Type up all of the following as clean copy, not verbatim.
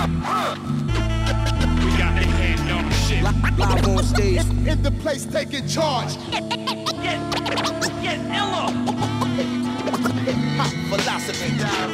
got their hand on the shit. Live on stage. In the place taking charge. Get illa. Philosophy.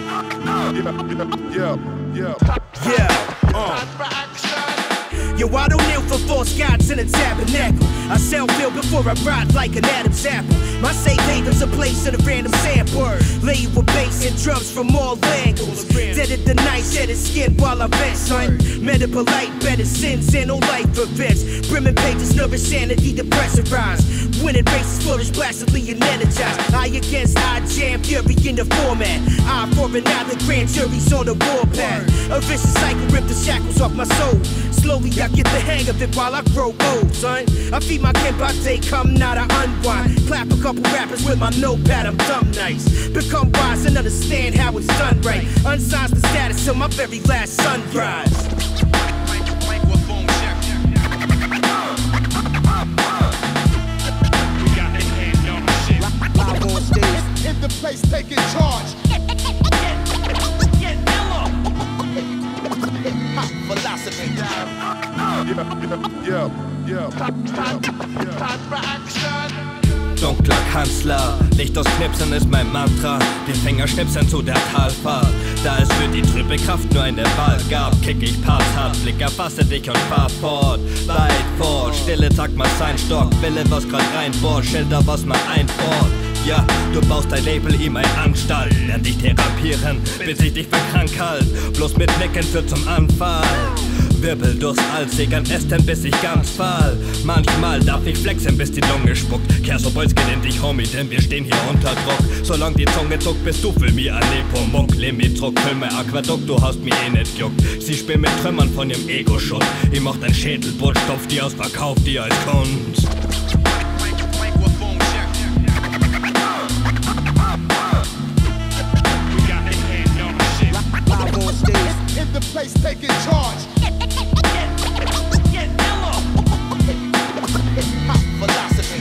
Time for action. Yo, I don't kneel for false gods in a tabernacle. I self-fill before I ride like an Adam's apple. My safe haven's a place in a random sample. Lay with bass and drums from all angles. Dead at the night, shed his skin while I vent, son. Medical light, better sins and no life events. Brimming pages, nervous sanity, depressurized. Winning races, flourish placidly and energized. Eye against eye, jam, fury in the format. Eye for an eye, the grand jury's on the warpath. A vicious cycle, rip the shackles off my soul. Slowly I get the hang of it while I grow old, son. I feed my Kenpate, come now to unwind. Clap a couple rappers with my notepad, I'm dumb nice. Become wise and understand how it's done right. Unsigns the status till my very last sunrise. Microphone check. We got their hand on the shit. Live on stage. In the place taking charge. Get illa. Philosophy. Time for action. Dunkler Kanzler, Licht aus Knipsen ist mein Mantra. Die Finger schnipsen zu der Talfahrt. Da es für die trübe Kraft nur eine Wahl gab, kick ich Parts hart, Blick erfasse dich und fahr fort. Weit fort, Stille sagt mal sein Stock, Wille was grad reinbohrt, Schilder was mal einbohrt. Ja, du baust dein Label ihm ein Anstalt, lern dich therapieren, bis ich dich verkrank halt. Bloß mit Nicken führt zum Anfall. Wirbel durchs Altsägern, Ästen bis ich ganz fall. Manchmal darf ich flexen, bis die Lunge spuckt. Kehr so Bolz geht in dich, Homie, denn wir stehen hier unter Druck. Solange die Zunge zuckt, bist du für mir ein Nepomuk. Lehm mich zurück, füll mein Aquädukt, du hast mir eh nicht juckt. Sie spielen mit Trümmern von ihrem Ego-Schutt. Ich mach dein Schädelbrot, stopf die aus, verkauf die als Kunst. Microphone check. We got their hand on the shit. Live on stage. In the place taking charge. Get illa. Philosophy.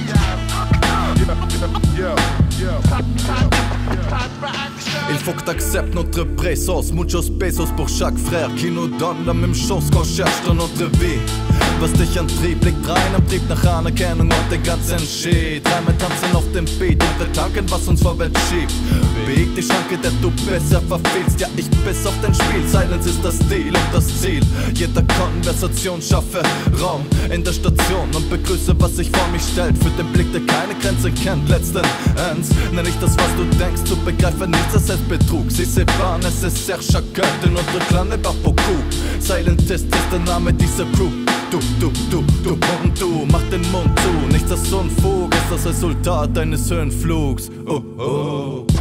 Time for action. Il faut que t'acceptes notre présence. Muchos pesos pour chaque frère qui nous donne la même chose qu'on cherche dans notre vie. Was dich antrieb, liegt rein am Trieb nach Anerkennung und den ganzen Shit. Dreimal tanzen auf dem Beat und betanken, was uns vorwärts schiebt. Bieg die Schranke, der du besser verfehlst. Ja, ich biss auf dein Spiel. Silence ist das Deal und das Ziel. Jeder Konversation schaffe Raum in der Station und begrüße, was sich vor mich stellt. Für den Blick, der keine Grenze kennt. Letzten Endes nenn ich das, was du denkst. Du begreife nichts als Selbstbetrug. Si c'est pas nécessaire, chacun de notre clan n'est pas beaucoup. Silentist ist der Name dieser Crew. Du und du, mach den Mund zu. Nichts als Unfug ist das Resultat deines Höhenflugs. Oh, oh.